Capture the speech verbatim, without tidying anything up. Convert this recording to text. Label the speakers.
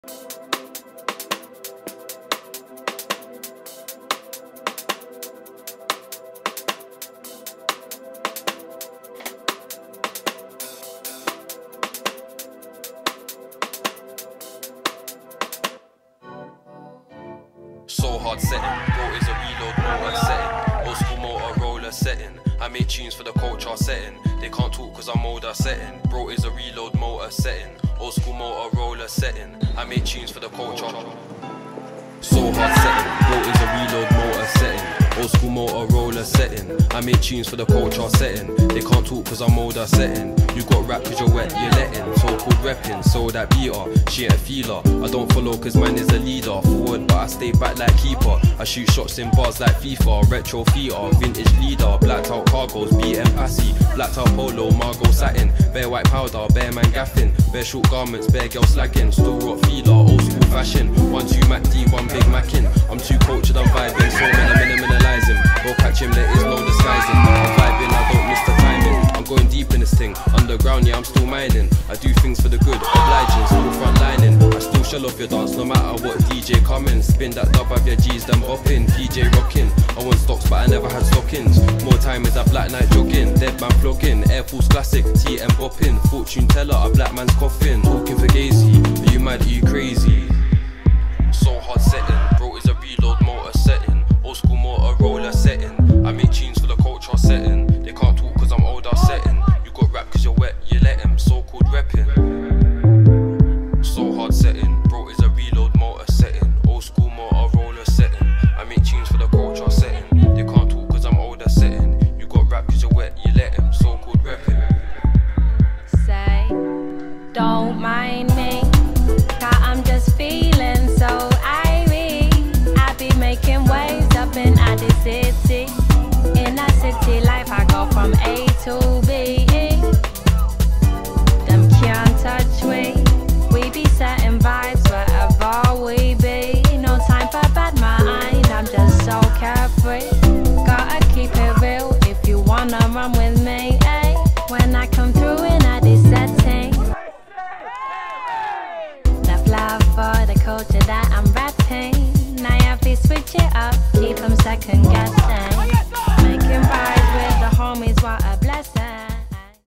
Speaker 1: So hard setting, bro is a reload motor setting, old school Motorola setting. I make tunes for the culture setting. They can't talk cause I'm older setting. Bro is a reload motor setting, old school Motorola setting. I make tunes for the culture. So hard setting, bro is a reload motor setting, old school Motorola setting. I make tunes for the culture setting. They can't talk cause I'm older setting. You got rap cause you're wet, you're letting. So called repping, so that beater, she ain't a feeler. I don't follow cause man is a leader. Forward but I stay back like keeper. I shoot shots in bars like FIFA. Retro theater, vintage leader. Blacked out cargoes, B M passy. Blacked out polo, Margot satin. Bare white powder, bare man gaffing. Bare short garments, bare girl slagging. Still rock feeler, old school fashion. One two Mac D, one big Mackin. I'm too cultured, I'm vibing. So when I'm minimalising, go catch him, there is no disguising. I'm vibing, I don't miss the timing. I'm going deep in this thing. Underground, yeah, I'm still mining. I do things for the good, obliging, still frontlining. I still shell off your dance no matter what D J coming. Spin that dub of your G's, then bopping. P J rocking. I want stocks, but I never had stockings. More time is a black night jogging. Dead man flogging. Air Force classic, T M bopping. Fortune teller, a black man's coffin. Talking for Gazy. Are you mad? Are you crazy? So hard setting. Bro is a reload motor setting. Old school Motorola setting. I make tunes for the culture setting. They can't talk cause I'm older setting. You got rap cause you're wet, you let him. So called repping. So hard setting. Bro is a reload motor setting. Old school Motorola setting. I make tunes for the culture setting. They can't talk cause I'm older setting. You got rap cause you're wet, you let him. So called repping.
Speaker 2: Say, don't mind me, cause I'm just feeling so irate. I be making waves up in the city. In a city life I go from A to B. Them can't touch me. We be setting vibes wherever we be. No time for bad mind, I'm just so carefree. Gotta keep it real if you wanna run with me, eh? When I come through in a this setting. Enough love for the culture that I'm rapping. Now you have to switch it up, keep them second guessing. Making vibes with the homies, what a